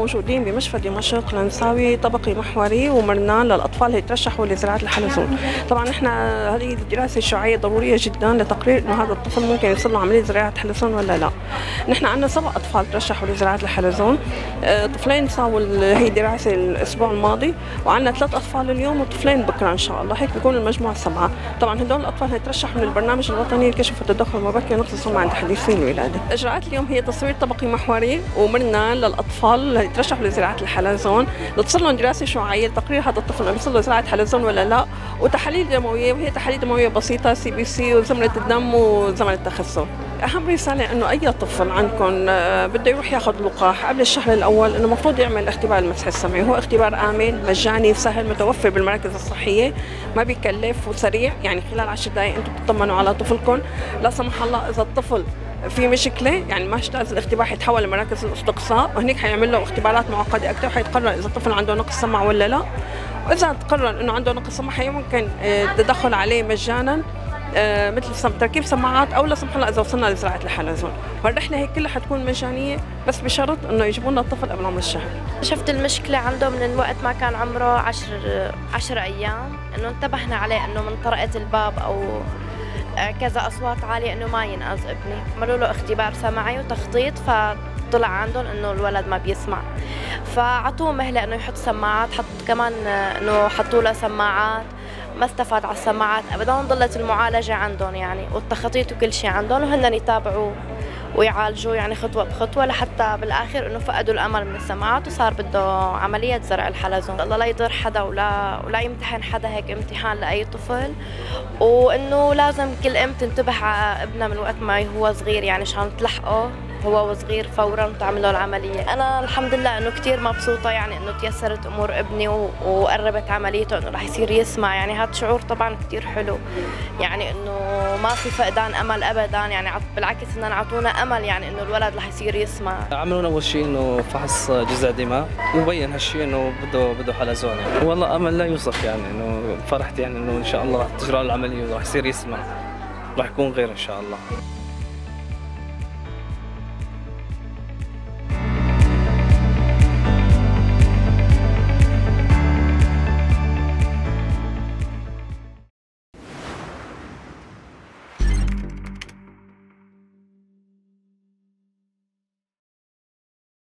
موجودين بمشفى دمشق لنساوي طبقي محوري ومرنان للاطفال اللي يترشحوا لزراعه الحلزون. طبعا نحن هذه الدراسه الشعاعيه ضروريه جدا لتقرير انه هذا الطفل ممكن يصير له عمليه زراعه حلزون ولا لا. نحن عندنا 7 اطفال ترشحوا لزراعه الحلزون، طفلين ساووا هي دراسه الاسبوع الماضي، وعندنا 3 اطفال اليوم وطفلين بكره ان شاء الله، هيك بيكون المجموع 7. طبعا هدول الاطفال هيترشحوا من البرنامج الوطني لكشف التدخل المبكر نقص السمع عند حديثي الولاده. اجراءات اليوم هي تصوير طبقي محوري ومرنان للاطفال اللي يترشحوا لزراعه الحلزون، لتصير لهم دراسه شعاعيه لتقرير هذا الطفل بيصير له زراعه حلزون ولا لا، وتحاليل دمويه، وهي تحاليل دمويه بسيطه CBC وزمره الدم وزمن التخثر. اهم رساله انه اي طفل عندكم بده يروح ياخذ لقاح قبل الشهر الاول، انه المفروض يعمل اختبار المسح السمعي، هو اختبار امن مجاني سهل متوفر بالمراكز الصحيه، ما بيكلف وسريع، يعني خلال 10 دقائق انتم بتطمنوا على طفلكم. لا سمح الله اذا الطفل في مشكله، يعني ما اجتاز الاختبار حيتحول لمراكز الاستقصاء، وهنيك حيعمل له اختبارات معقده اكثر، وحيتقرر اذا الطفل عنده نقص سمع ولا لا، واذا تقرر انه عنده نقص سمع يمكن التدخل عليه مجانا مثل تركيب سماعات، او لا سمح الله اذا وصلنا لزراعه الحلزون. فالرحله هي كلها حتكون مجانيه، بس بشرط انه يجيبوا لنا الطفل قبل عمر الشهر. شفت المشكله عنده من وقت ما كان عمره 10 ايام، انه انتبهنا عليه انه من طرقه الباب او كذا اصوات عاليه انه ما ينقذ ابني. عملوا له اختبار سمعي وتخطيط، فطلع عندهم انه الولد ما بيسمع، فعطوه مهله انه يحط سماعات، حط كمان انه حطوا له سماعات، ما استفاد على السماعات ابدا، ضلت المعالجه عندهم يعني والتخطيط وكل شيء عندهم، وهن يتابعوا ويعالجوا يعني خطوه بخطوه، لحتى بالاخر انه فقدوا الامل من السماعات وصار بده عمليه زرع الحلزون. الله لا يضر حدا ولا يمتحن حدا هيك امتحان لاي طفل، وانه لازم كل ام تنتبه على ابنها من وقت ما هو صغير، يعني عشان تلحقه هو وصغير فورا وتعمل له العمليه. انا الحمد لله انه كثير مبسوطه يعني انه تيسرت امور ابني وقربت عمليته انه رح يصير يسمع، يعني هذا شعور طبعا كثير حلو، يعني انه ما في فقدان امل ابدا، يعني بالعكس انهم اعطونا امل يعني انه الولد رح يصير يسمع. عملوا لنا اول شيء انه فحص جزء دماغ وبين هالشيء انه بده حلزون، يعني والله امل لا يوصف، يعني انه فرحت يعني انه ان شاء الله رح تجرى العمليه ورح يصير يسمع، رح يكون غير ان شاء الله.